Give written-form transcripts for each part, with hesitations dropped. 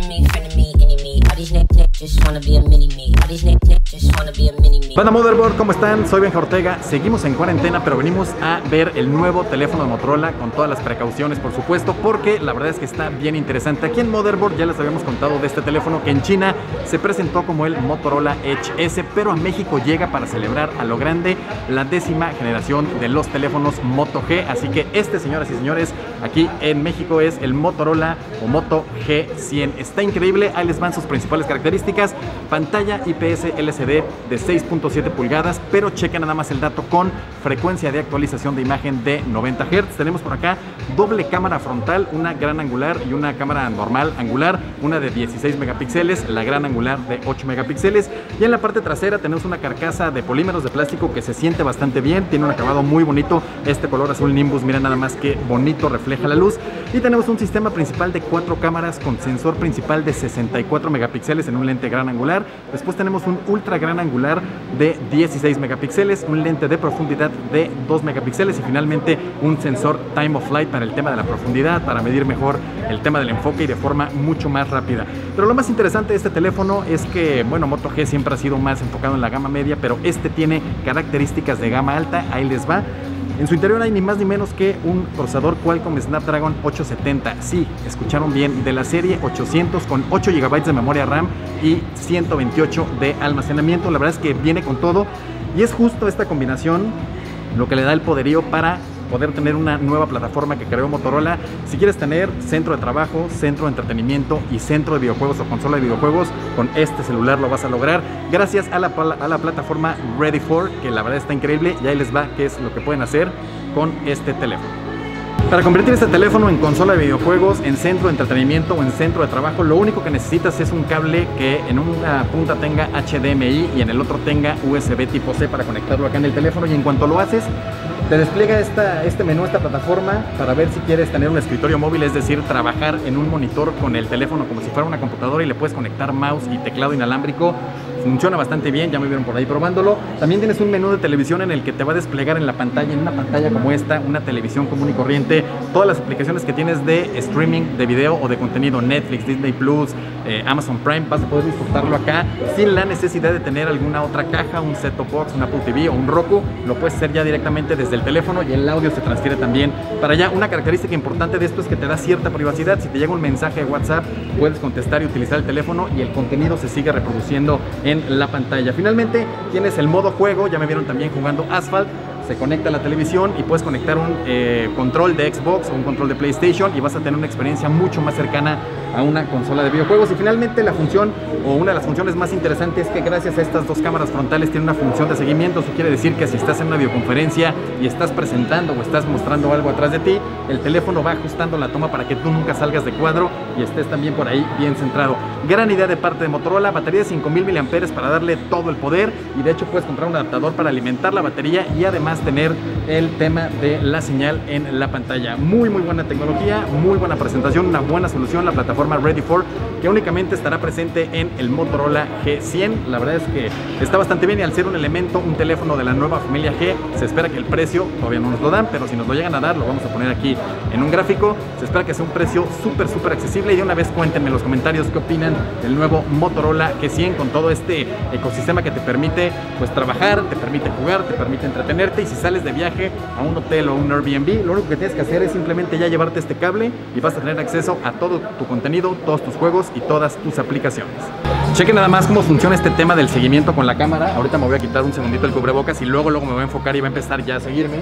Banda Motherboard, ¿cómo están? Soy Benja Ortega. Seguimos en cuarentena, pero venimos a ver el nuevo teléfono de Motorola con todas las precauciones, por supuesto, porque la verdad es que está bien interesante. Aquí en Motherboard ya les habíamos contado de este teléfono que en China se presentó como el Motorola Edge S, pero a México llega para celebrar a lo grande la 10ª generación de los teléfonos Moto G. Así que este, señoras y señores, aquí en México es el Motorola o Moto G100. Está increíble, ahí les van sus principales características. Pantalla IPS LCD de 6.7 pulgadas, pero chequen nada más el dato con frecuencia de actualización de imagen de 90 Hz. Tenemos por acá doble cámara frontal, una gran angular y una cámara normal angular, una de 16 megapíxeles, la gran angular de 8 megapíxeles. Y en la parte trasera tenemos una carcasa de polímeros de plástico que se siente bastante bien, tiene un acabado muy bonito, este color azul Nimbus, miren nada más que bonito, refleja la luz. Y tenemos un sistema principal de 4 cámaras con sensor principal de 64 megapíxeles en un lente gran angular. Después tenemos un ultra gran angular de 16 megapíxeles, un lente de profundidad de 2 megapíxeles y finalmente un sensor time of flight para el tema de la profundidad, para medir mejor el tema del enfoque y de forma mucho más rápida. Pero lo más interesante de este teléfono es que, bueno, Moto G siempre ha sido más enfocado en la gama media, pero este tiene características de gama alta, ahí les va. En su interior hay ni más ni menos que un procesador Qualcomm Snapdragon 870. Sí, escucharon bien, de la serie 800 con 8 GB de memoria RAM y 128 de almacenamiento. La verdad es que viene con todo y es justo esta combinación lo que le da el poderío para poder tener una nueva plataforma que creó Motorola. Si quieres tener centro de trabajo, centro de entretenimiento y centro de videojuegos o consola de videojuegos, con este celular lo vas a lograr gracias a la plataforma Ready For, que la verdad está increíble y ahí les va qué es lo que pueden hacer con este teléfono. Para convertir este teléfono en consola de videojuegos, en centro de entretenimiento o en centro de trabajo, lo único que necesitas es un cable que en una punta tenga HDMI y en el otro tenga USB tipo C para conectarlo acá en el teléfono, y en cuanto lo haces te despliega este menú, esta plataforma, para ver si quieres tener un escritorio móvil, es decir, trabajar en un monitor con el teléfono como si fuera una computadora, y le puedes conectar mouse y teclado inalámbrico. Funciona bastante bien, ya me vieron por ahí probándolo. También tienes un menú de televisión en el que te va a desplegar en la pantalla, en una pantalla como esta, una televisión común y corriente, todas las aplicaciones que tienes de streaming de video o de contenido, Netflix, Disney Plus, Amazon Prime. Vas a poder disfrutarlo acá sin la necesidad de tener alguna otra caja, un set-top box, un Apple TV o un Roku. Lo puedes hacer ya directamente desde el teléfono y el audio se transfiere también para allá. Una característica importante de esto es que te da cierta privacidad. Si te llega un mensaje de WhatsApp, puedes contestar y utilizar el teléfono y el contenido se sigue reproduciendo en la pantalla. Finalmente tienes el modo juego, ya me vieron también jugando Asphalt. Se conecta a la televisión y puedes conectar un control de Xbox o un control de PlayStation y vas a tener una experiencia mucho más cercana a una consola de videojuegos. Y finalmente la función, o una de las funciones más interesantes, es que gracias a estas dos cámaras frontales tiene una función de seguimiento. Eso quiere decir que si estás en una videoconferencia y estás presentando o estás mostrando algo atrás de ti, el teléfono va ajustando la toma para que tú nunca salgas de cuadro y estés también por ahí bien centrado. Gran idea de parte de Motorola, batería de 5000 mAh para darle todo el poder, y de hecho puedes comprar un adaptador para alimentar la batería y además tener el tema de la señal en la pantalla. Muy buena tecnología, muy buena presentación, una buena solución, la plataforma Ready For, que únicamente estará presente en el Motorola G100. La verdad es que está bastante bien, y al ser un elemento, un teléfono de la nueva familia G, se espera que el precio, todavía no nos lo dan, pero si nos lo llegan a dar, lo vamos a poner aquí en un gráfico. Se espera que sea un precio súper accesible, y de una vez cuéntenme en los comentarios qué opinan del nuevo Motorola G100 con todo este ecosistema que te permite pues trabajar, te permite jugar, te permite entretenerte. Y si sales de viaje a un hotel o un Airbnb, lo único que tienes que hacer es simplemente ya llevarte este cable y vas a tener acceso a todo tu contenido, todos tus juegos y todas tus aplicaciones. Chequen nada más cómo funciona este tema del seguimiento con la cámara. Ahorita me voy a quitar un segundito el cubrebocas y luego me voy a enfocar y va a empezar ya a seguirme.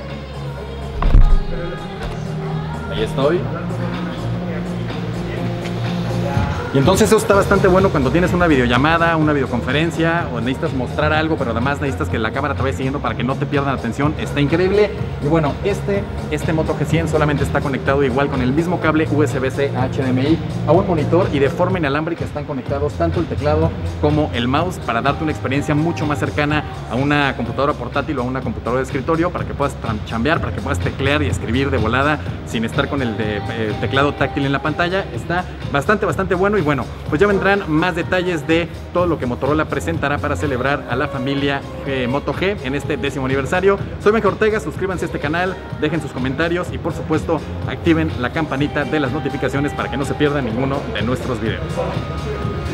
Ahí estoy. Y entonces eso está bastante bueno cuando tienes una videollamada, una videoconferencia, o necesitas mostrar algo, pero además necesitas que la cámara te vaya siguiendo para que no te pierdan la atención. Está increíble. Y bueno, este Moto G100 solamente está conectado igual con el mismo cable USB-C a HDMI a un monitor, y de forma inalámbrica están conectados tanto el teclado como el mouse para darte una experiencia mucho más cercana a una computadora portátil o a una computadora de escritorio, para que puedas chambear, para que puedas teclear y escribir de volada sin estar con el teclado táctil en la pantalla. Está bastante bueno. Y bueno, pues ya vendrán más detalles de todo lo que Motorola presentará para celebrar a la familia Moto G en este 10º aniversario. Soy Benja Ortega, suscríbanse a este canal, dejen sus comentarios y por supuesto activen la campanita de las notificaciones para que no se pierdan ninguno de nuestros videos.